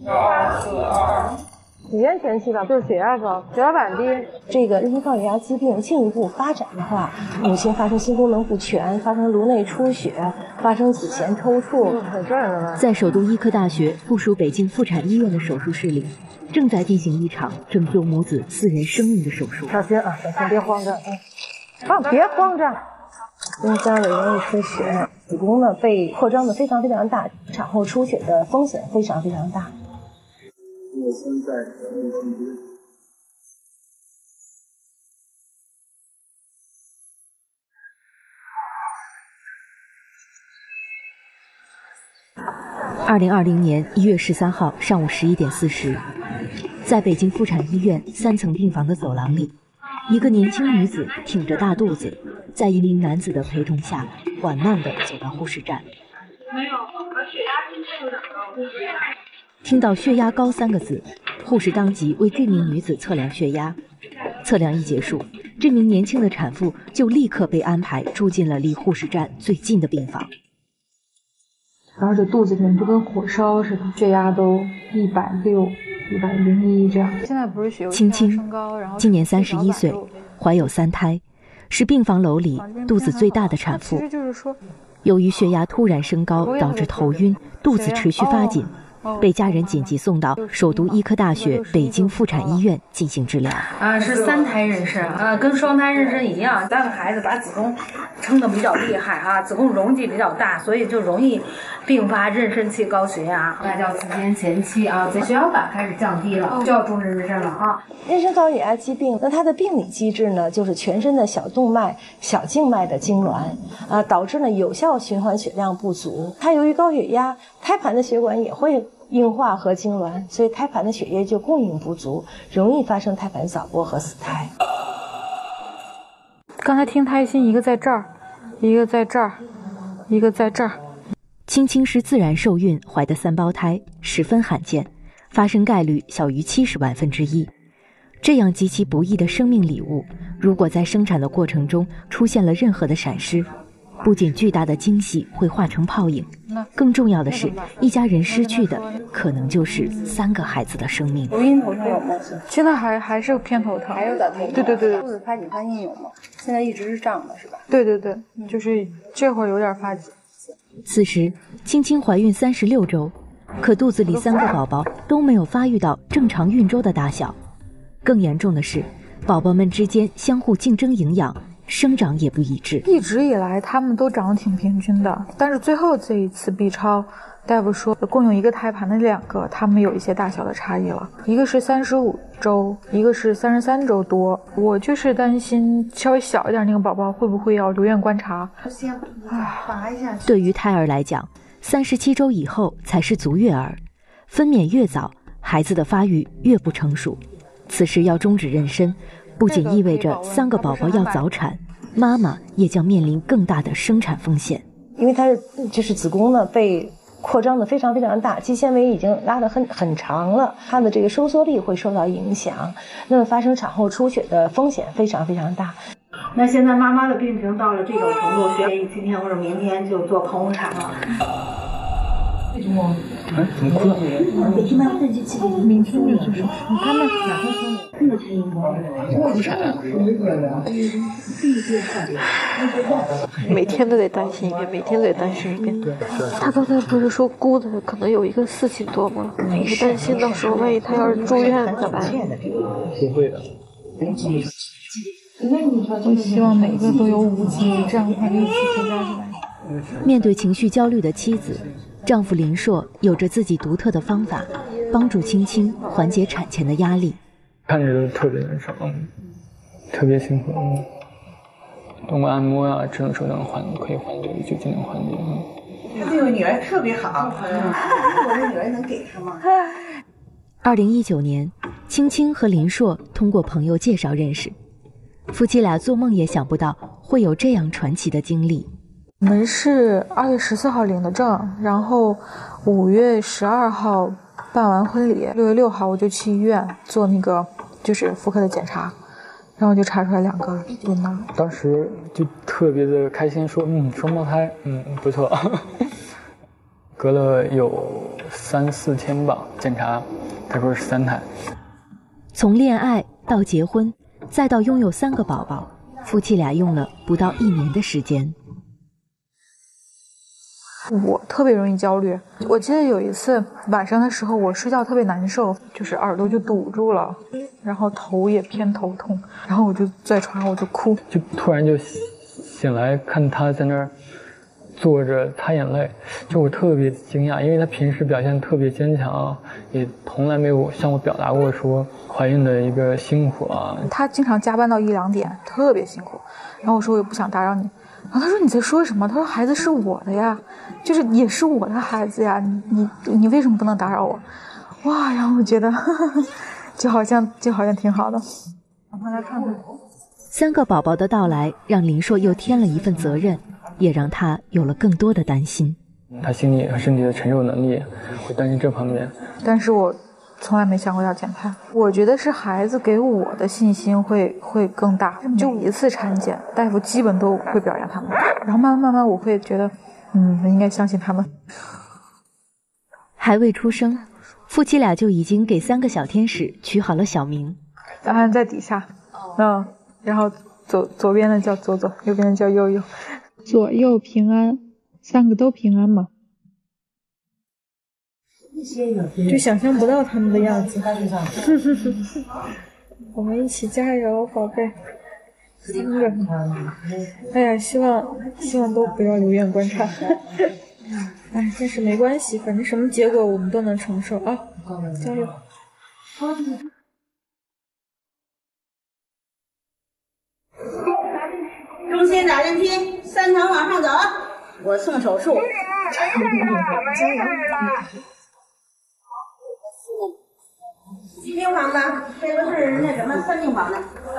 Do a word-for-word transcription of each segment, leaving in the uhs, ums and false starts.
语言前期吧，就是血压高、血压板低。这个妊娠高血压疾病进一步发展的话，母亲发生心功能不全，发生颅内出血，发生子痫抽搐，很这样的。 在首都医科大学附属北京妇产医院的手术室里，正在进行一场拯救母子四人生命的手术。 小心啊，小心，别慌张，嗯，啊，别慌张。因家里容易出血，子宫呢被扩张的非常非常大，产后出血的风险非常非常大。我现在二零二零年一月十三号上午十一点四十，在北京妇产医院三层病房的走廊里，一个年轻女子挺着大肚子，在一名男子的陪同下，缓慢地走到护士站。没有，我血压今天有点高。听到“血压高”三个字，护士当即为这名女子测量血压。测量一结束，这名年轻的产妇就立刻被安排住进了离护士站最近的病房。 然后这肚子里面就跟火烧似的，血压都一百六、一百零一这样。现在不是血青青今年三十一岁，怀有三胎，是病房楼里肚子最大的产妇。 其实就是说， 由于血压突然升高，导致头晕，肚子持续发紧。被家人紧急送到首都医科大学北京妇产医院进行治疗。 啊，是三胎妊娠啊，跟双胎妊娠一样，三个孩子把子宫撑得比较厉害啊，子宫容积比较大，所以就容易并发妊娠期高血压，那叫子痫前期啊，血小板开始降低了，就要终身妊娠了啊。 妊娠高血压疾病，那它的病理机制呢，就是全身的小动脉、小静脉的痉挛啊，导致呢有效循环血量不足。它由于高血压，胎盘的血管也会硬化和痉挛，所以胎盘的血液就供应不足，容易发生胎盘早剥和死胎。 刚才听胎心，一个在这儿，一个在这儿，一个在这儿。 青青是自然受孕怀的三胞胎，十分罕见，发生概率小于七十万分之一。这样极其不易的生命礼物，如果在生产的过程中出现了任何的闪失，不仅巨大的惊喜会化成泡影，更重要的是，一家人失去的可能就是三个孩子的生命。 头晕头疼有吗？ 现在还还是偏头疼， 还有点头疼。 对对对， 肚子发紧发硬有吗？现在一直是胀的，是吧？ 对对对，就是这会儿有点发紧。 此时，青青怀孕三十六周，可肚子里三个宝宝都没有发育到正常孕周的大小。更严重的是，宝宝们之间相互竞争营养。生长也不一致， 一直以来他们都长得挺平均的，但是最后这一次 B 超，大夫说共用一个胎盘的两个，他们有一些大小的差异了，一个是三十五周，一个是三十三周多。我就是担心稍微小一点那个宝宝会不会要留院观察。 先拔一下。 对于胎儿来讲，三十七周以后才是足月儿，分娩越早，孩子的发育越不成熟。此时要终止妊娠，不仅意味着三个宝宝要早产，妈妈也将面临更大的生产风险。 因为它是就是子宫呢被扩张的非常非常大，肌纤维已经拉得很很长了，它的这个收缩力会受到影响，那么发生产后出血的风险非常非常大。 那现在妈妈的病情到了这种程度，建议今天或者明天就做剖宫产了。 为什么？哎，怎么哭了？ 每天妈妈就去， 明天就做手术。 他们哪天说这么太硬了？ 剖宫产啊？ 每天都得担心一遍，每天都得担心一遍。他刚才不是说估的可能有一个四斤多吗？我是担心到时候万一他要是住院咋办？ 不会的。 我希望每个都有五斤，这样的话一起增加出来。 面对情绪焦虑的妻子，丈夫林硕有着自己独特的方法，帮助青青缓解产前的压力。 看着都特别难受，嗯，特别辛苦，嗯，通过按摩啊，这种时候能缓，可以缓解，就尽量缓解。嗯， 他这个女儿特别好，嗯，我的女儿能给他吗？ 二零一九年，青青和林硕通过朋友介绍认识，夫妻俩做梦也想不到会有这样传奇的经历。 我们是二月十四号领的证，然后五月十二号办完婚礼，六月六号我就去医院做那个就是妇科的检查，然后就查出来两个孕囊。 当时就特别的开心，说嗯双胞胎，嗯不错。隔了有三四天吧，检查，他说是三胎。 从恋爱到结婚，再到拥有三个宝宝，夫妻俩用了不到一年的时间。 我特别容易焦虑，我记得有一次晚上的时候，我睡觉特别难受，就是耳朵就堵住了，然后头也偏头痛，然后我就在床上我就哭， 就突然就醒来看他在那儿坐着擦眼泪，就我特别惊讶，因为他平时表现特别坚强，也从来没有向我表达过说怀孕的一个辛苦啊。 他经常加班到一两点，特别辛苦，然后我说我也不想打扰你。然后他说你在说什么？他说孩子是我的呀，就是也是我的孩子呀，你你你为什么不能打扰我？哇，然后我觉得呵呵就好像就好像挺好的。让他来看看。 三个宝宝的到来让林硕又添了一份责任，也让他有了更多的担心。 他心理和身体的承受能力，会担心这方面。 但是我从来没想过要减胎，我觉得是孩子给我的信心会会更大。就一次产检，大夫基本都会表扬他们，然后慢慢慢慢我会觉得，嗯，应该相信他们。 还未出生，夫妻俩就已经给三个小天使取好了小名。 答案在底下，嗯，然后左左边的叫左左，右边的叫右右，左右平安，三个都平安嘛。就想象不到他们的样子。我们一起加油，宝贝。三个。哎呀，希望希望都不要留院观察。哎，但是没关系，反正什么结果我们都能承受啊！加油。 中心打针批，三层往上走，我送手术。加油！几病房的？这个是那什么三病房的。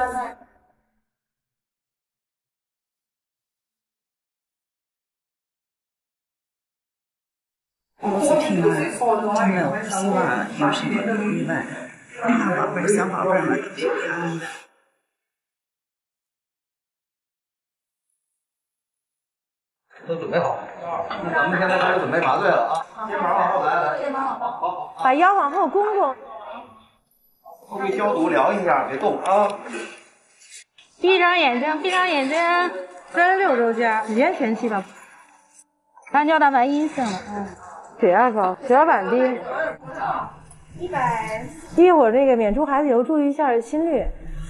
母子平安，就没有希望有什么意外。大宝贝、小宝贝们都平安的。 都准备好，那咱们现在开始准备麻醉了啊！肩膀往后来，来，好好， 把腰往后弓弓。 后背消毒，量一下，别动啊！ 闭上眼睛，闭上眼睛。三十六周加，语言前期吧。肝胶蛋白阴性了，嗯。 血压高，血小板低。一百。一会儿那个娩出孩子以后注意一下心率。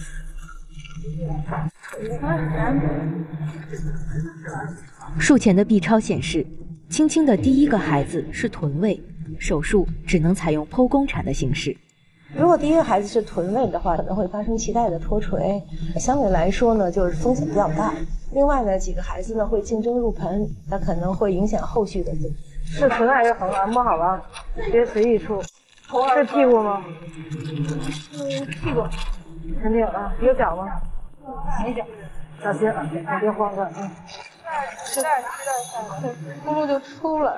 术前的 B 超显示，青青的第一个孩子是臀位，手术只能采用剖宫产的形式。 如果第一个孩子是臀位的话，可能会发生脐带的脱垂，相对来说呢，就是风险比较大。另外呢，几个孩子呢会竞争入盆，那可能会影响后续的。是臀还是横啊？摸好了，别随意出。是屁股吗？嗯，屁股。肯定啊，有脚吗？没脚。小心啊，你别慌着，嗯。脐带，脐带下来，出路就出了。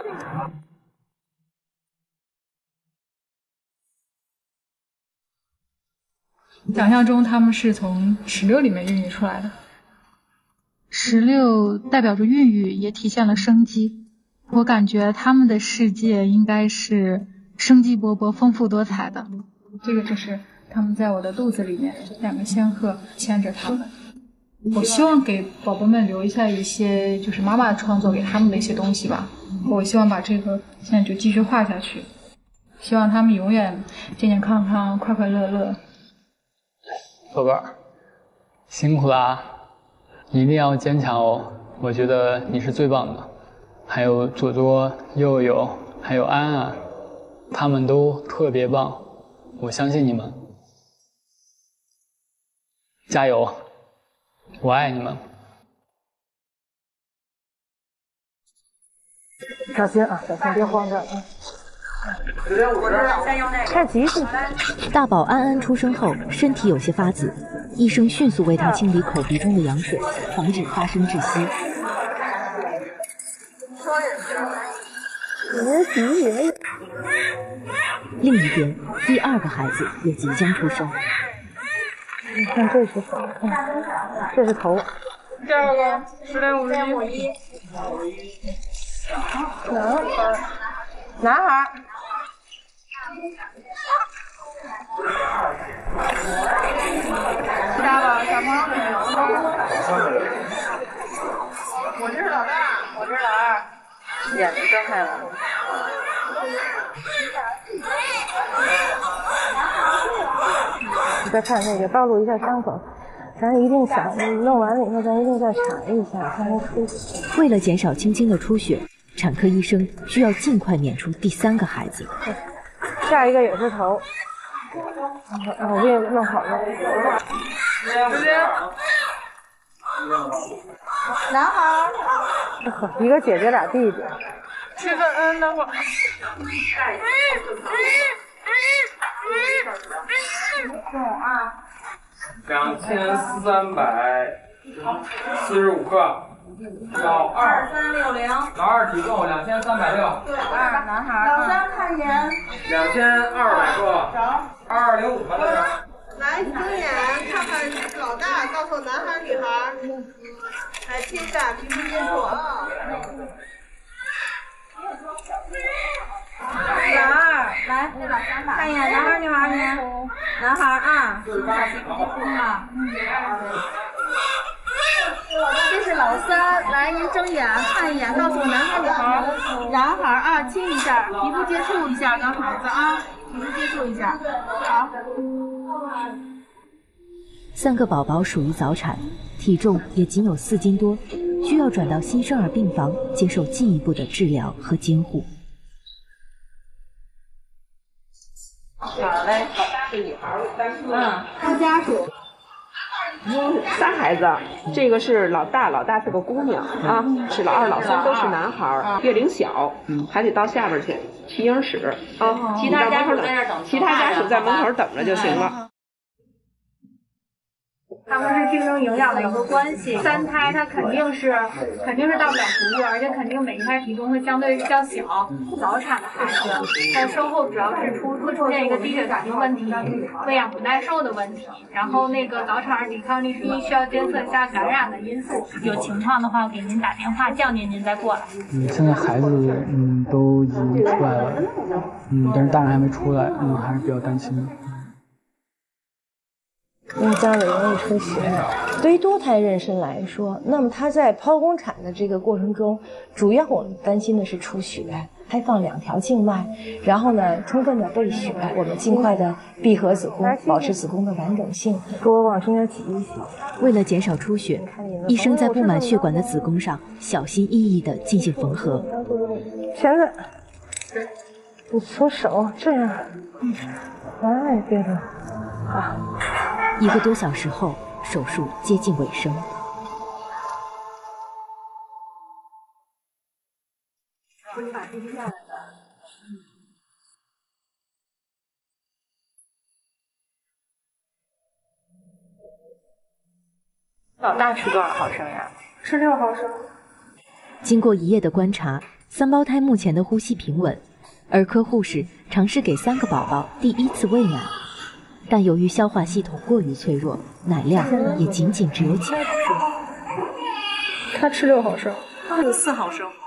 想象中他们是从石榴里面孕育出来的，石榴代表着孕育，也体现了生机。我感觉他们的世界应该是生机勃勃、丰富多彩的。这个就是他们在我的肚子里面，两个仙鹤牵着他们。我希望给宝宝们留下一些就是妈妈创作给他们的一些东西吧。我希望把这个现在就继续画下去，希望他们永远健健康康、快快乐乐。 宝贝儿，辛苦啦，你一定要坚强哦！我觉得你是最棒的。还有左左、右右，还有安安，他们都特别棒，我相信你们，加油！我爱你们。 小心啊，小心别慌着啊！太急了。 大宝安安出生后，身体有些发紫，医生迅速为他清理口鼻中的羊水，防止发生窒息。另一边，第二个孩子也即将出生。 你看，这是头，嗯，这是头。 第二个十点五十一。 男孩，男孩， 大宝，小朋友，我这是老大，我这是老二，眼睛睁开了。 再看那个暴露一下伤口，咱一定想弄完了以后，咱一定再查一下，看看出血。 为了减少青青的出血，产科医生需要尽快娩出第三个孩子。 下一个也是头，我给你弄好了。 这边，男孩， 一个姐姐俩弟弟。 这个嗯，等会儿。重啊。 两千三百四十五克。老二三六零， 老二体重两千三百六， 对，二男孩，老三看眼， 两千二百克，二二零五吧，这是。 来睁眼看看老大，告诉男孩女孩，来亲一下皮肤接触啊。 老二，来，看一眼男孩女孩你，男孩啊，亲一下皮肤接触啊。这是老三，来您睁眼看一眼，告诉我男孩女孩。男孩啊，亲一下，皮肤接触一下，跟孩子啊，皮肤接触一下，好。 三个宝宝属于早产，体重也仅有四斤多，需要转到新生儿病房接受进一步的治疗和监护。 好嘞，这女孩嗯，他家属。 仨孩子，这个是老大，老大是个姑娘啊，是老二、老三都是男孩，月龄小，还得到下边去取婴室啊。 其他家属在那等， 其他家属在门口等着就行了。 他们是竞争营养的一个关系，三胎它肯定是肯定是到不了足月，而且肯定每一胎体重会相对较小。早产的孩子，它售后主要是出会出现一个低血反应问题、喂养不耐受的问题，然后那个早产儿抵抗力是需要监测一下感染的因素，有情况的话给您打电话叫您，您再过来。 嗯，现在孩子嗯都已经出来了，嗯，但是大人还没出来，嗯，还是比较担心的。 因为家里容易出血，对于多胎妊娠来说，那么它在剖宫产的这个过程中，主要我们担心的是出血，开放两条静脉，然后呢，充分的备血，我们尽快的闭合子宫，保持子宫的完整性，多往中间挤一挤。 为了减少出血，医生在布满血管的子宫上小心翼翼地进行缝合。 钳子，你从手这样，哎，对了，好。 一个多小时后，手术接近尾声。 老大吃多少毫升呀？ 吃六毫升。 经过一夜的观察，三胞胎目前的呼吸平稳。儿科护士尝试给三个宝宝第一次喂奶。但由于消化系统过于脆弱，奶量也仅仅只有几毫升。 他吃六毫升， 他有四毫升。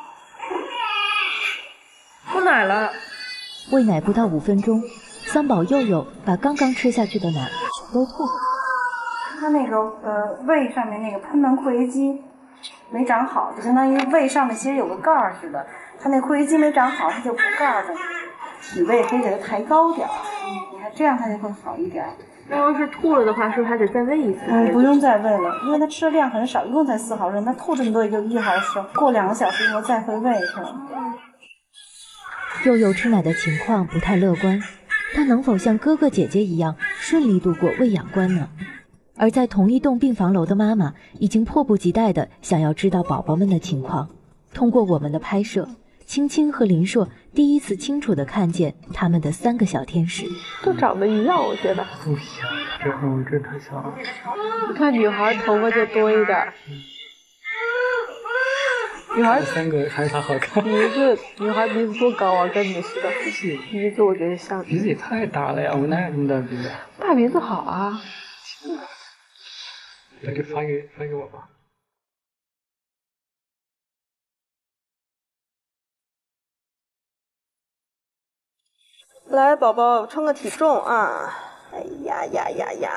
吐奶了。 喂奶不到五分钟，三宝佑佑把刚刚吃下去的奶都吐。 他那个呃胃上面那个喷门括约肌没长好，就相当于胃上面其实有个盖儿似的，他那括约肌没长好，他就补盖儿的。体位可以给它抬高点儿，你看这样它就会好一点。 那要是吐了的话，是不是还得再喂一次？ 嗯，不用再喂了，因为它吃的量很少，一共才四毫升，它吐这么多也就一毫升，过两个小时以后再会喂它。 佑佑吃奶的情况不太乐观，他能否像哥哥姐姐一样顺利度过喂养关呢？而在同一栋病房楼的妈妈已经迫不及待地想要知道宝宝们的情况。通过我们的拍摄，青青和林硕第一次清楚地看见他们的三个小天使， 都长得一样，我觉得。 不一样，这种真太像了。 你看女孩头发就多一点，女孩三个还是她好看。 鼻子，女孩鼻子多高啊，跟你似的。鼻子我觉得像。 鼻子也太大了呀！我哪有这么大鼻子？ 大鼻子好啊。 把这发给发给我吧。 来，宝宝称个体重啊！哎呀呀呀呀！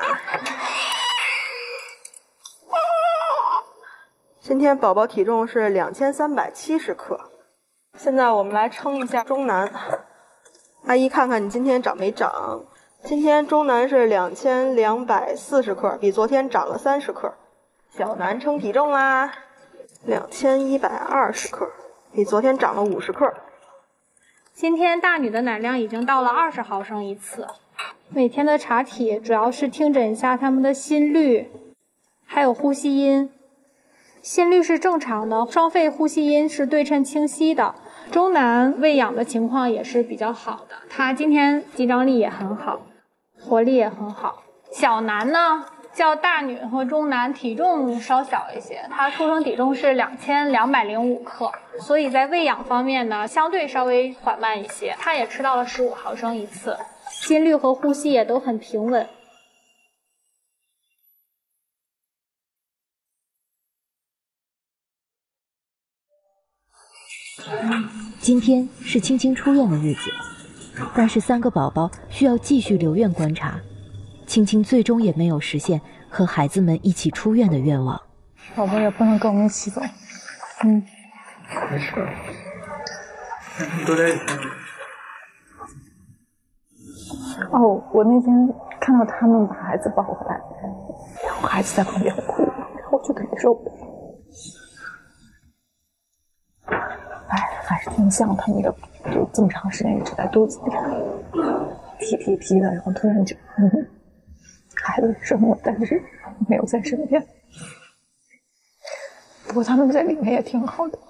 今天宝宝体重是两千三百七十克。现在我们来称一下中南，阿姨看看你今天长没长？今天中南是两千两百四十克，比昨天长了三十克。小南称体重啦，两千一百二十克，比昨天长了五十克。 今天大女的奶量已经到了二十毫升一次。每天的查体主要是听诊一下他们的心率，还有呼吸音。心率是正常的，双肺呼吸音是对称清晰的。中南喂养的情况也是比较好的，他今天肌张力也很好，活力也很好。小南呢，较大女和中南体重稍小一些，他出生体重是两千两百零五克，所以在喂养方面呢，相对稍微缓慢一些。他也吃到了十五毫升一次，心率和呼吸也都很平稳。 今天是青青出院的日子，但是三个宝宝需要继续留院观察。青青最终也没有实现和孩子们一起出院的愿望。 宝宝也不能跟我们一起走。嗯， 没事。都在。 哦，我那天看到他们把孩子抱回来，然后孩子在旁边哭，然后我就感受不了。哎，还是挺像他们的，就这么长时间一直在肚子里，皮皮皮的，然后突然就，嗯，孩子生了，但是没有在身边。不过他们在里面也挺好的。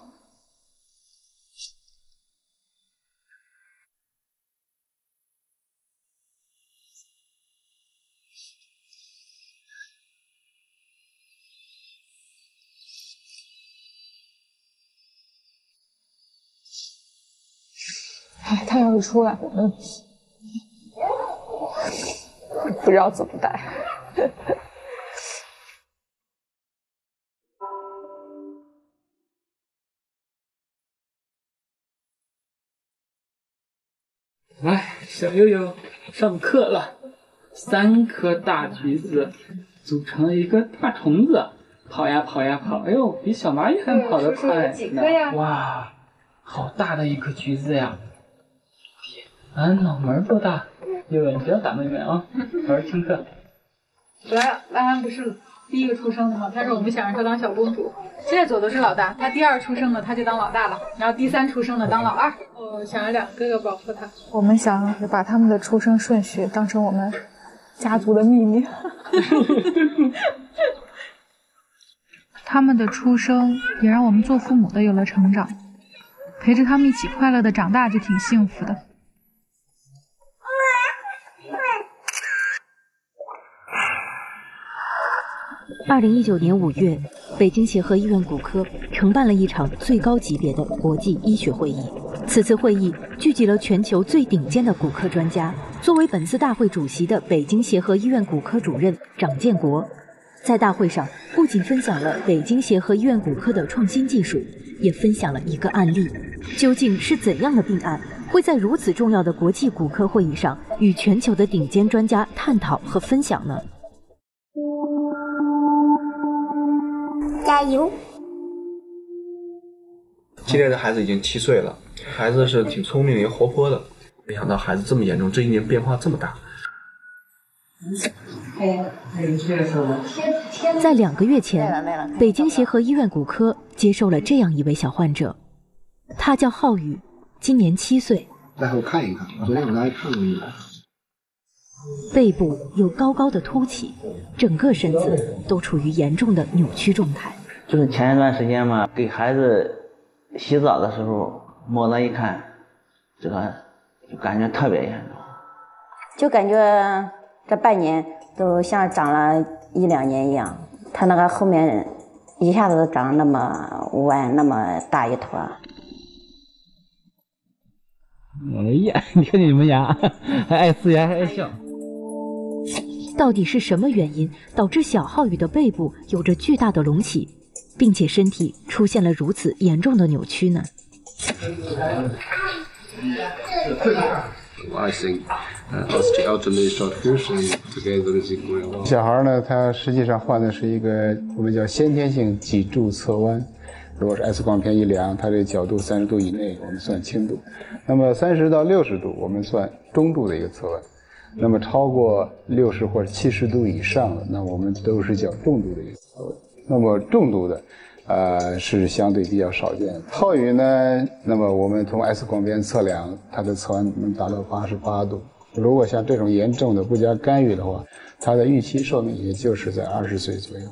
哎，他要是出来，我们不知道怎么带。 来，小悠悠上课了。三颗大橘子组成了一个大虫子，跑呀跑呀跑，哎呦，比小蚂蚁还跑得快呢！ 几颗呀？ 哇，好大的一颗橘子呀！啊，脑门多大？悠悠，你不要打妹妹啊，好好听课。 来，安安不是第一个出生的吗？但是我们想让她当小公主。现在走的是老大，她第二出生的她就当老大了，然后第三出生的当老二。我想让两个哥哥保护她。 我们想把他们的出生顺序当成我们家族的秘密。 他们的出生也让我们做父母的有了成长，陪着他们一起快乐的长大就挺幸福的。 二零一九年五月，北京协和医院骨科承办了一场最高级别的国际医学会议。此次会议聚集了全球最顶尖的骨科专家。作为本次大会主席的北京协和医院骨科主任张建国，在大会上不仅分享了北京协和医院骨科的创新技术，也分享了一个案例。究竟是怎样的病案会在如此重要的国际骨科会议上与全球的顶尖专家探讨和分享呢？ 加油！ 今年的孩子已经七岁了，孩子是挺聪明也活泼的，没想到孩子这么严重，这一年变化这么大。 在两个月前，北京协和医院骨科接受了这样一位小患者，他叫浩宇，今年七岁。 待会看一看，昨天我刚才看过一眼。 背部有高高的凸起，整个身子都处于严重的扭曲状态。 就是前一段时间嘛，给孩子洗澡的时候摸了一看，这个就感觉特别严重， 就感觉这半年都像长了一两年一样。他那个后面一下子长那么弯，那么大一坨。 哎呀，你看你们牙，还爱呲牙还爱笑。 到底是什么原因导致小浩宇的背部有着巨大的隆起，并且身体出现了如此严重的扭曲呢？ I think uh, osteogenesis function together is going well. 小孩呢，他实际上患的是一个我们叫先天性脊柱侧弯。如果是 X 光片一量，它这角度三十度以内，我们算轻度；那么三十到六十度，我们算中度的一个侧弯；那么超过六十或者七十度以上的，那我们都是叫重度的一个侧弯。那么重度的，呃，是相对比较少见的。浩宇呢，那么我们从 X 光片测量，它的侧弯能达到八十八度。如果像这种严重的不加干预的话，它的预期寿命也就是在二十岁左右。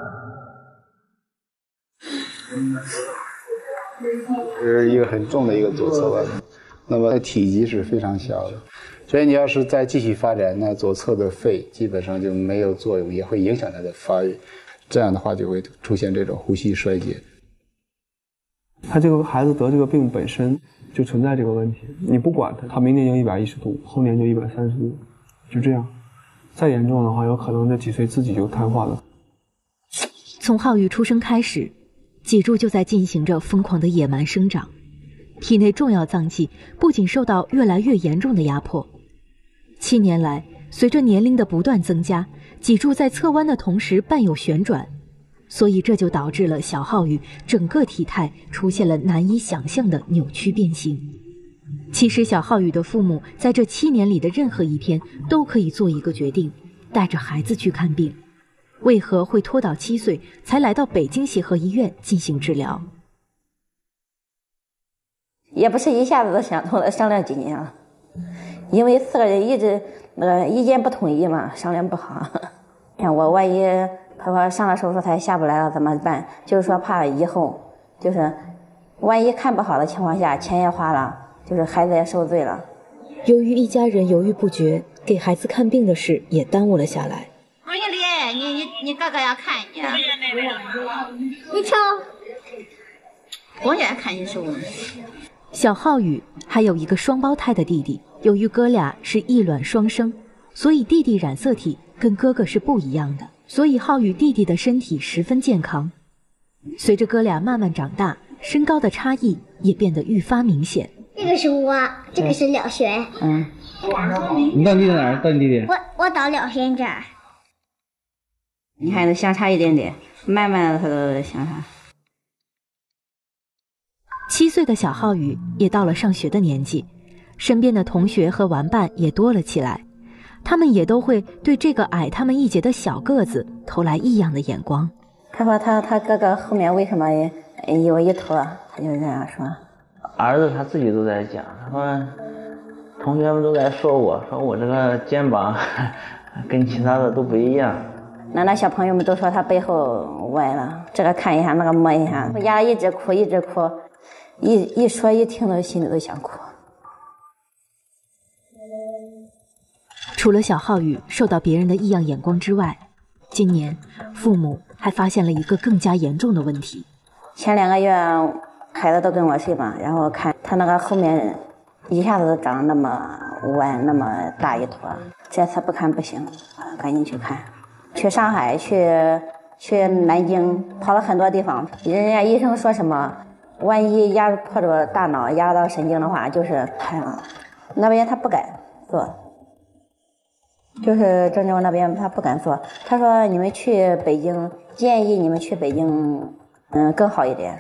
是一个很重的一个左侧弯，那么体积是非常小的，所以你要是再继续发展，那左侧的肺基本上就没有作用，也会影响它的发育，这样的话就会出现这种呼吸衰竭。 他这个孩子得这个病本身就存在这个问题，你不管他，他明年就一百一十度，后年就一百三十度，就这样，再严重的话，有可能这几岁自己就瘫痪了。 从浩宇出生开始，脊柱就在进行着疯狂的野蛮生长，体内重要脏器不仅受到越来越严重的压迫，七年来，随着年龄的不断增加，脊柱在侧弯的同时伴有旋转，所以这就导致了小浩宇整个体态出现了难以想象的扭曲变形。其实小浩宇的父母在这七年里的任何一天都可以做一个决定，带着孩子去看病。为何会拖到七岁才来到北京协和医院进行治疗？ 也不是一下子都想通了，商量几年了，因为四个人一直那个意见不统一嘛，商量不好。像我万一他说上了手术台下不来了怎么办？就是说怕以后就是万一看不好的情况下，钱也花了，就是孩子也受罪了。 由于一家人犹豫不决，给孩子看病的事也耽误了下来。 我说你你你你哥哥要看你，你瞧，我也看医生。 小浩宇还有一个双胞胎的弟弟，由于哥俩是异卵双生，所以弟弟染色体跟哥哥是不一样的，所以浩宇弟弟的身体十分健康。随着哥俩慢慢长大，身高的差异也变得愈发明显。 这个是我，这个是廖璇。 嗯，你到你弟哪儿？到你弟弟？ 我我到廖璇这儿。 你看，相差一点点，慢慢的他都相差。 七岁的小浩宇也到了上学的年纪，身边的同学和玩伴也多了起来，他们也都会对这个矮他们一截的小个子投来异样的眼光。 他说他他哥哥后面为什么有一坨，他就这样说。 儿子他自己都在讲，他说同学们都在说我，说我这个肩膀跟其他的都不一样。 那那小朋友们都说他背后歪了，这个看一下，那个摸一下，我丫一直哭一直哭，一一说一听到心里都想哭。 除了小浩宇受到别人的异样眼光之外，今年父母还发现了一个更加严重的问题。 前两个月孩子都跟我睡嘛，然后看他那个后面一下子长那么弯那么大一坨，这次不看不行，赶紧去看。去上海，去去南京，跑了很多地方。人家医生说什么，万一压迫着大脑，压到神经的话，就是瘫了。那边他不敢做，就是郑州那边他不敢做。他说你们去北京，建议你们去北京，嗯，更好一点。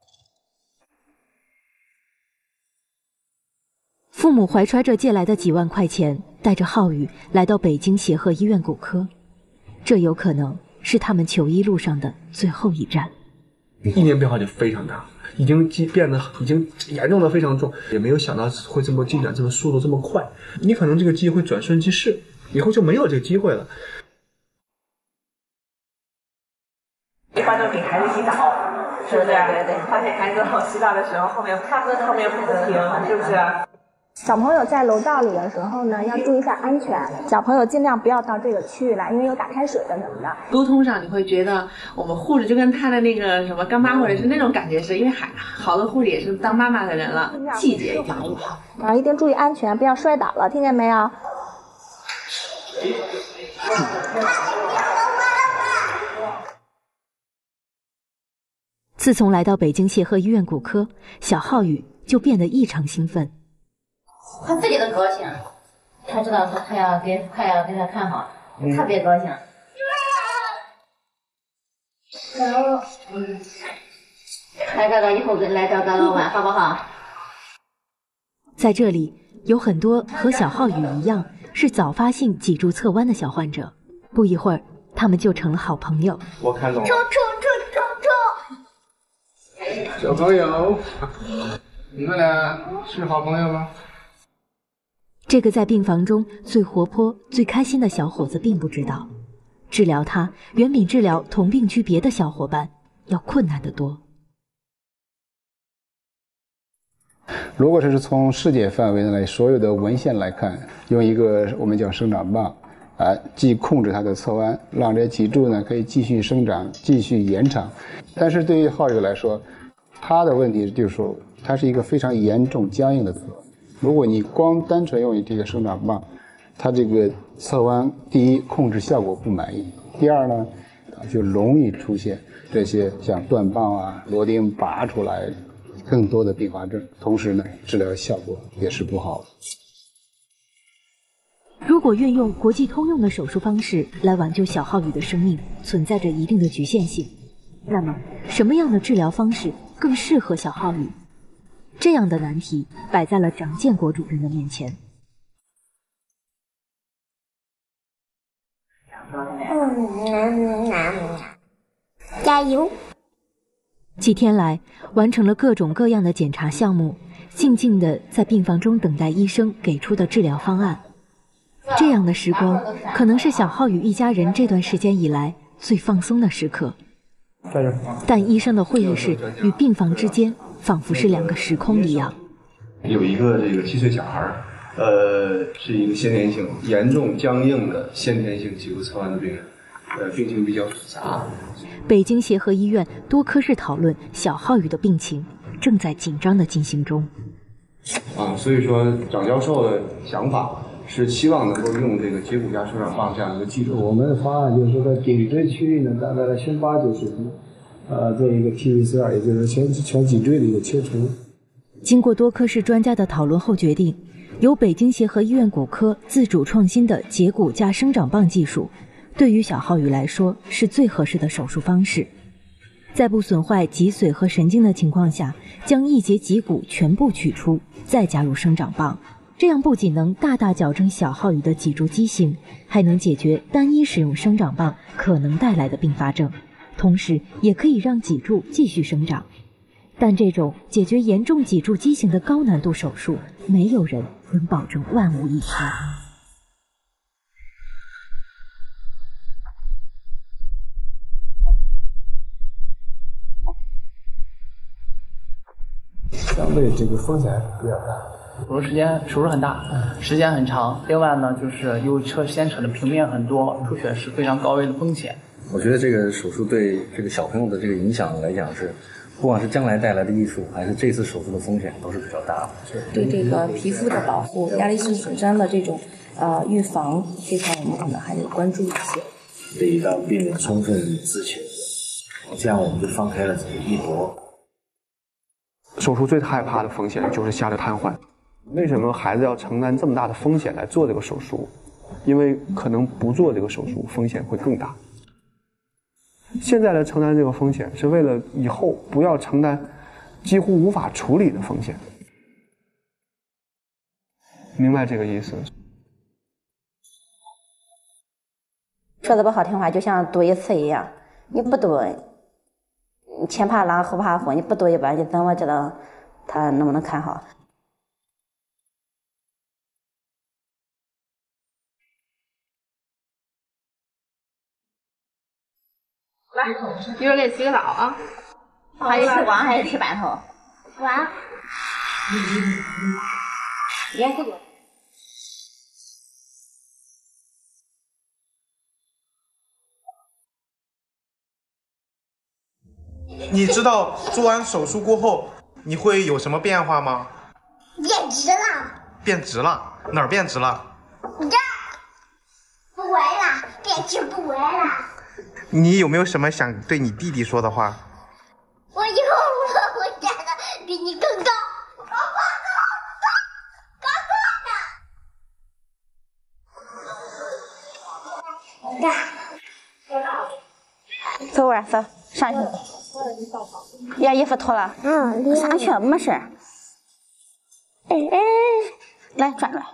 父母怀揣着借来的几万块钱，带着浩宇来到北京协和医院骨科。这有可能是他们求医路上的最后一站。 一年变化就非常大，已经变得已经严重的非常重，也没有想到会这么进展，这么速度这么快。你可能这个机会转瞬即逝，以后就没有这个机会了。 一般都给孩子洗澡，是不是？对对对。发现孩子后洗澡的时候，后面他们后面不停，是不是？ 小朋友在楼道里的时候呢，要注意一下安全。小朋友尽量不要到这个区域来，因为有打开水的什么的。 沟通上你会觉得我们护士就跟他的那个什么干妈或者是那种感觉是，因为还好多护士也是当妈妈的人了，细节一定要做好。 然后一定注意安全，不要摔倒了，听见没有？ 自从来到北京协和医院骨科，小浩宇就变得异常兴奋。 他自己都高兴，他知道他快要给快要给他看好，特别高兴。然后，嗯，海哥哥以后跟来找咱老板好不好？ 在这里有很多和小浩宇一样是早发性脊柱侧弯的小患者，不一会儿他们就成了好朋友。 我看懂了。 冲冲冲冲冲！ 小朋友，你们俩是好朋友吗？ 这个在病房中最活泼、最开心的小伙子并不知道，治疗他远比治疗同病区别的小伙伴要困难得多。 如果是从世界范围内所有的文献来看，用一个我们叫生长棒，啊，既控制它的侧弯，让这脊柱呢可以继续生长、继续延长。但是对于浩宇来说，他的问题就是说，它是一个非常严重僵硬的侧弯。如果你光单纯用这个生长棒，它这个侧弯，第一控制效果不满意，第二呢，就容易出现这些像断棒啊、螺钉拔出来。更多的并发症，同时呢，治疗效果也是不好的。 如果运用国际通用的手术方式来挽救小浩宇的生命，存在着一定的局限性。那么，什么样的治疗方式更适合小浩宇？这样的难题摆在了张建国主任的面前。 加油！ 几天来，完成了各种各样的检查项目，静静地在病房中等待医生给出的治疗方案。这样的时光，可能是小浩宇一家人这段时间以来最放松的时刻。但医生的会议室与病房之间，仿佛是两个时空一样。 有一个这个七岁小孩，呃，是一个先天性严重僵硬的先天性脊柱侧弯的病人。呃，病情比较复杂。 北京协和医院多科室讨论小浩宇的病情正在紧张的进行中。 啊，所以说张教授的想法是希望能够用这个接骨架生长棒这样一个技术。 我们的方案就是说，在顶椎区域呢，大概在胸八九十度，呃，做一个 T V C R， 也就是全全脊椎的一个切除。 经过多科室专家的讨论后决定，由北京协和医院骨科自主创新的截骨架生长棒技术。对于小浩宇来说是最合适的手术方式，在不损坏脊髓和神经的情况下，将一节脊骨全部取出，再加入生长棒，这样不仅能大大矫正小浩宇的脊柱畸形，还能解决单一使用生长棒可能带来的并发症，同时也可以让脊柱继续生长。但这种解决严重脊柱畸形的高难度手术，没有人能保证万无一失。 相对这个风险比较大， 手术时间手术很大，时间很长。另外呢，就是又扯牵扯的平面很多，出血是非常高危的风险。 我觉得这个手术对这个小朋友的这个影响来讲是，不管是将来带来的益处，还是这次手术的风险都是比较大的。 对这个皮肤的保护、压力性损伤的这种呃预防这块，我们可能还得关注一些。 得让病人充分知情，这样我们就放开了这个一搏。 手术最害怕的风险就是下肢瘫痪。为什么孩子要承担这么大的风险来做这个手术？因为可能不做这个手术风险会更大。现在来承担这个风险，是为了以后不要承担几乎无法处理的风险。明白这个意思？ 说的不好听话，就像赌一次一样，你不赌，前怕狼后怕虎，你不赌一把，你怎么知道他能不能看好？ 来，一会儿给你洗个澡啊。 还是吃光还是吃馒头？ 光。 连这个。 你知道做完手术过后你会有什么变化吗？ 变直了。 变直了？哪儿变直了？ 你这不围了，变直不围了。 你有没有什么想对你弟弟说的话？ 我以后我会长得比你更高，高高高高高高。 走吧，走上去。把衣服脱了。嗯，上去没事。哎哎，来转转。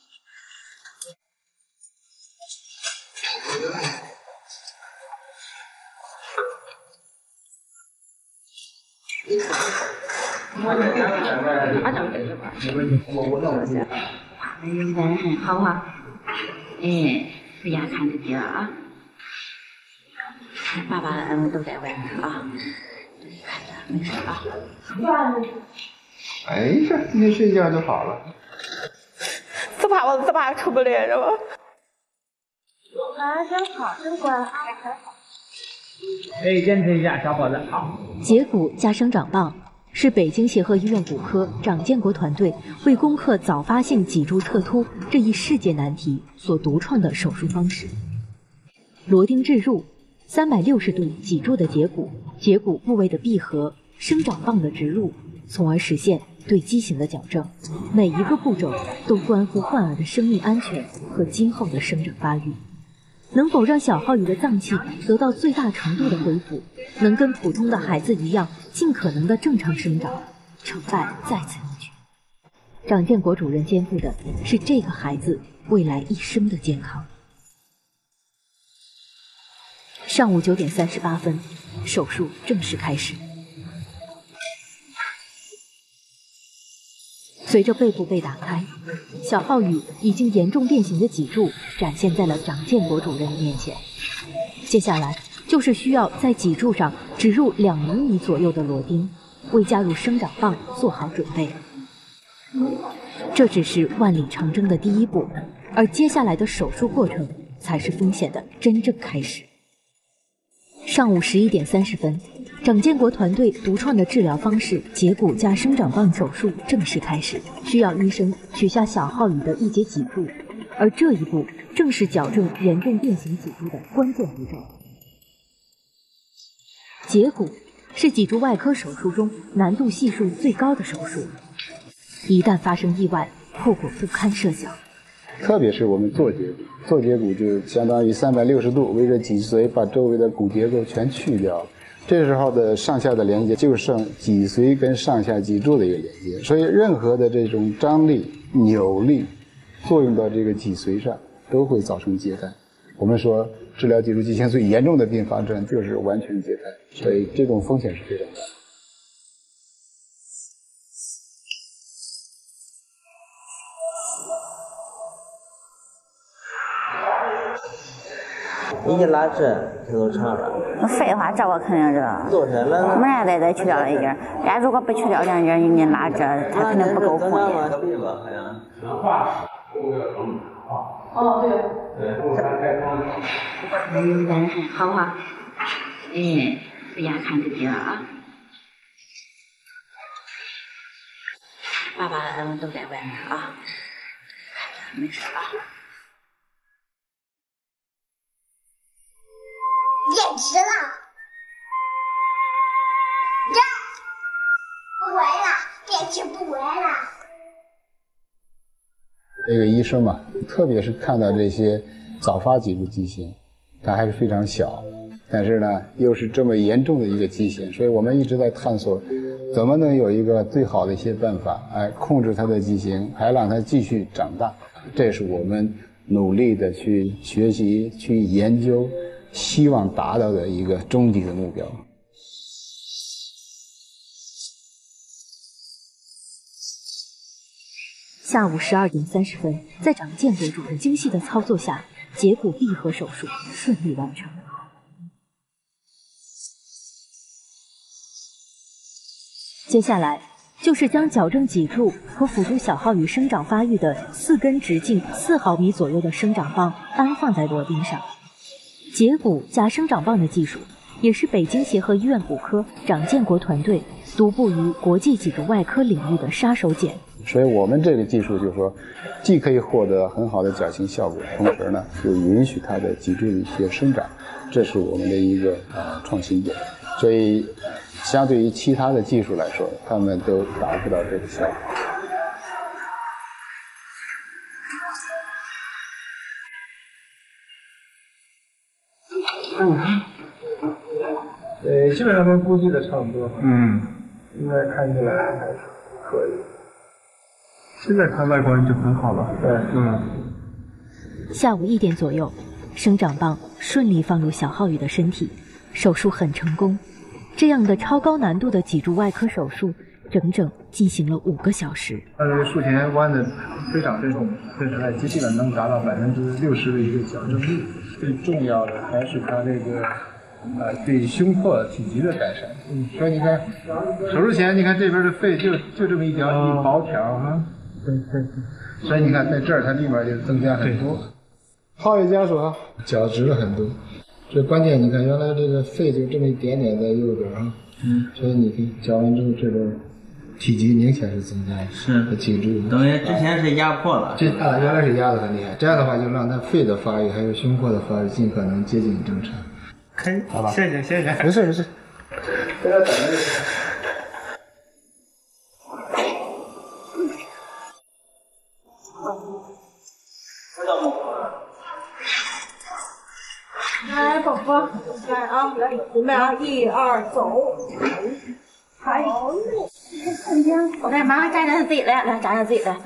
好不好？哎，回家看自己了啊！爸爸他们都在外面啊，看着没事啊。 哎呀，今天睡觉就好了。 只怕我只怕出不来是吧？ 啊，真好，真乖啊，还好。 哎，坚持一下，小伙子，好。 截骨加生长棒是北京协和医院骨科张建国团队为攻克早发性脊柱侧凸这一世界难题所独创的手术方式。螺钉置入，三百六十度脊柱的截骨，截骨部位的闭合，生长棒的植入，从而实现对畸形的矫正。每一个步骤都关乎患儿的生命安全和今后的生长发育。能否让小浩宇的脏器得到最大程度的恢复，能跟普通的孩子一样尽可能的正常生长，成败在此一举。张建国主任肩负的是这个孩子未来一生的健康。上午九点三十八分，手术正式开始。随着背部被打开，小浩宇已经严重变形的脊柱展现在了张建国主任的面前。接下来就是需要在脊柱上植入两厘米左右的螺钉，为加入生长棒做好准备。这只是万里长征的第一步，而接下来的手术过程才是风险的真正开始。上午十一点三十分，张建国团队独创的治疗方式截骨加生长棒手术正式开始，需要医生取下小浩宇的一节脊柱，而这一步正是矫正严重变形脊柱的关键步骤。截骨是脊柱外科手术中难度系数最高的手术，一旦发生意外，后果不堪设想。 特别是我们做截骨，做截骨就相当于三百六十度围着脊髓把周围的骨结构全去掉，这时候的上下的连接就剩脊髓跟上下脊柱的一个连接，所以任何的这种张力、扭力作用到这个脊髓上，都会造成截瘫。我们说治疗脊柱畸形最严重的并发症就是完全截瘫，所以这种风险是非常大的。 你一拉这，它都长了。 废话，这我肯定知道。 做下来了。 没啥得得去掉了一点，人如果不去掉两节，你拉这，它肯定不够护的。 哦，对。 嗯，好不好？哎，回家看自己了啊。爸爸他们都在外面啊，看着没事啊。 简直了！这不玩了，简直不玩了。 这个医生嘛，特别是看到这些早发脊柱畸形，它还是非常小，但是呢，又是这么严重的一个畸形，所以我们一直在探索，怎么能有一个最好的一些办法，哎，控制它的畸形，还让它继续长大。这是我们努力的去学习、去研究。希望达到的一个终极的目标。 下午十二点三十分，在张建国主任精细的操作下，截骨闭合手术顺利完成。接下来就是将矫正脊柱和辅助小浩宇生长发育的四根直径四毫米左右的生长棒安放在螺钉上。截骨加生长棒的技术，也是北京协和医院骨科张建国团队独步于国际脊柱外科领域的杀手锏。 所以我们这个技术就是说，既可以获得很好的矫形效果，同时呢，又允许它的脊柱的一些生长，这是我们的一个呃创新点。所以，相对于其他的技术来说，他们都达不到这个效果。 嗯，对，基本上跟估计的差不多。 嗯， 现在看起来还是可以。 现在看外观就很好了。 对， 嗯。 下午一点左右，生长棒顺利放入小浩宇的身体，手术很成功。这样的超高难度的脊柱外科手术，整整进行了五个小时。 他这个术前弯的非常重，这是它基本能达到百分之六十的一个矫正率。最重要的还是它这个呃对胸廓体积的改善。嗯，所以你看手术前，你看这边的肺就就这么一条一薄条啊。对对对。所以你看在这儿它立马就增加很多。浩宇家属啊，脚直了很多。这关键你看，原来这个肺就这么一点点在右边啊，嗯，所以你看搅完之后，这边体积明显是增加了， 是脊柱等于之前是压迫了， 这啊原来是压得很厉害，这样的话就让它肺的发育还有胸廓的发育尽可能接近正常。 可以， 好吧， 谢谢谢谢， 没事没事，在这等着就行。 来，宝宝，来啊，来，准备啊，一二，走。好， 来，妈妈站站自己来，来站站自己来。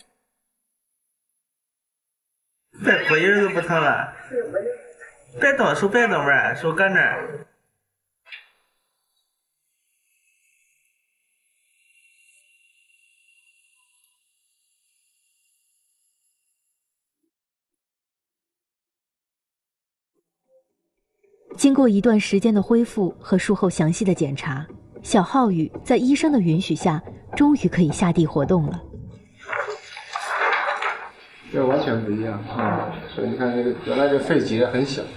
别腿儿都不疼了，别动手，别动玩，手搁那儿。 经过一段时间的恢复和术后详细的检查，小浩宇在医生的允许下，终于可以下地活动了。 这完全不一样啊！所以你看，这个原来这肺结很小，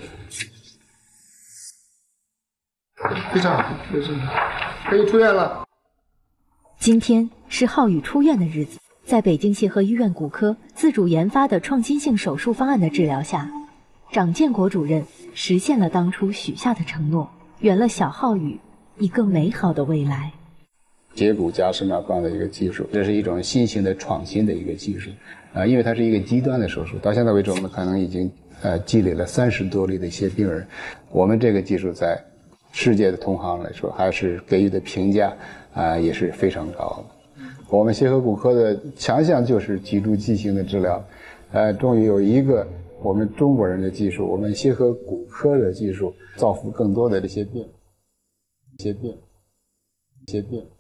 非常好，非常好，可以出院了。 今天是浩宇出院的日子，在北京协和医院骨科自主研发的创新性手术方案的治疗下，张建国主任实现了当初许下的承诺，圆了小浩宇一个美好的未来。 截骨加生长棒的一个技术，这是一种新型的创新的一个技术，啊、呃，因为它是一个极端的手术，到现在为止我们可能已经呃积累了三十多例的一些病人，我们这个技术在世界的同行来说，还是给予的评价啊、呃、也是非常高的。我们协和骨科的强项就是脊柱畸形的治疗，呃，终于有一个我们中国人的技术，我们协和骨科的技术，造福更多的这些病，这些病，这些病。